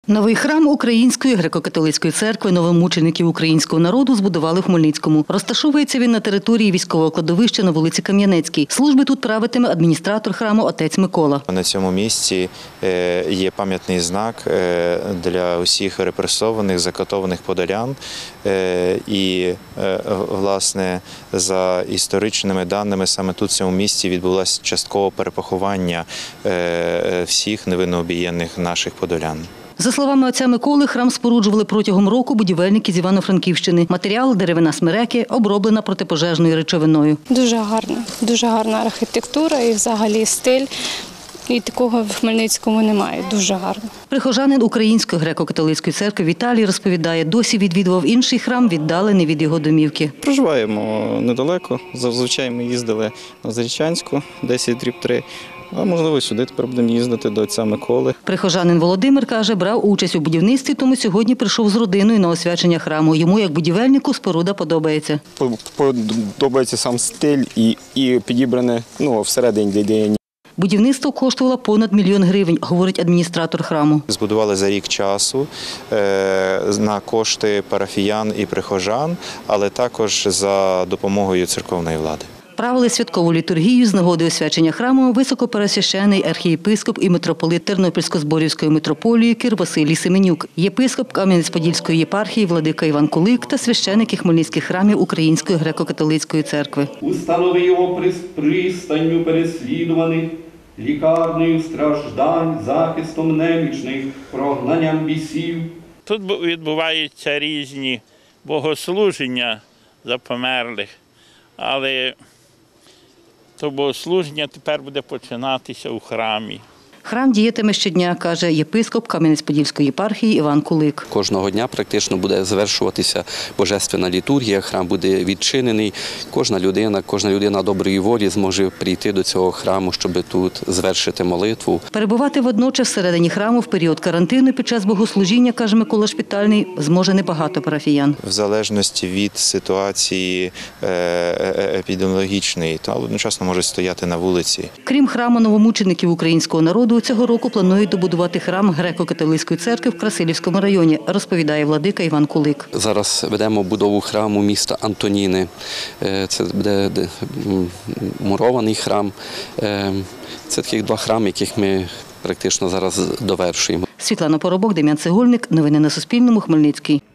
Новий храм Української греко-католицької церкви новомучеників українського народу збудували в Хмельницькому. Розташовується він на території військового кладовища на вулиці Кам'янецькій. Служби тут правитиме адміністратор храму отець Микола. На цьому місці є пам'ятний знак для усіх репресованих, закатованих подолян. І, власне, за історичними даними, саме тут в цьому місці відбулося часткове перепоховання всіх невинно обієнних наших подолян. За словами отця Миколи, храм споруджували протягом року будівельники з Івано-Франківщини. Матеріал – деревина смереки, оброблена протипожежною речовиною. Дуже гарна архітектура і взагалі стиль. І такого в Хмельницькому немає. Дуже гарно. Прихожанин Української греко-католицької церкви Віталій розповідає, досі відвідував інший храм, віддалений від його домівки. Проживаємо недалеко. Зазвичай ми їздили на Зарічанську, 10/3. А можливо, сюди тепер будемо їздити до отця Миколи. Прихожанин Володимир каже, брав участь у будівництві, тому сьогодні прийшов з родиною на освячення храму. Йому, як будівельнику, споруда подобається. Подобається сам стиль і підібране всередині для. Будівництво коштувало понад 1 мільйон гривень, говорить адміністратор храму. Збудували за рік часу на кошти парафіян і прихожан, але також за допомогою церковної влади. Правили святкову літургію з нагоди освячення храму високопересвящений архієпископ і митрополит Тернопільсько-Зборівської митрополії Кир Василій Семенюк, єпископ Кам'янець-Подільської єпархії владика Іван Кулик та священики хмельницьких храмів Української греко-католицької церкви. Установи його пристанню переслідуваних, лікарнею страждань, захистом немічних, прогнанням бісів. Тут відбуваються різні богослуження за померлих, але то богослуження тепер буде починатися у храмі. Храм діятиме щодня, каже єпископ Кам'янець-Подільської єпархії Іван Кулик. Кожного дня практично буде завершуватися божественна літургія, храм буде відчинений. Кожна людина доброї волі зможе прийти до цього храму, щоб тут звершити молитву. Перебувати водночас всередині храму в період карантину під час богослужіння, каже Микола Шпитальний, зможе небагато парафіян. В залежності від ситуації епідеміологічної, та одночасно можуть стояти на вулиці. Крім храму новомучеників українського народу, цього року планують добудувати храм греко-католицької церкви в Красилівському районі, розповідає владика Іван Кулик. Зараз ведемо будову храму міста Антоніни. Це буде мурований храм. Це таких 2 храми, яких ми практично зараз довершуємо. Світлана Поробок, Дем'ян Цегольник. Новини на Суспільному. Хмельницький.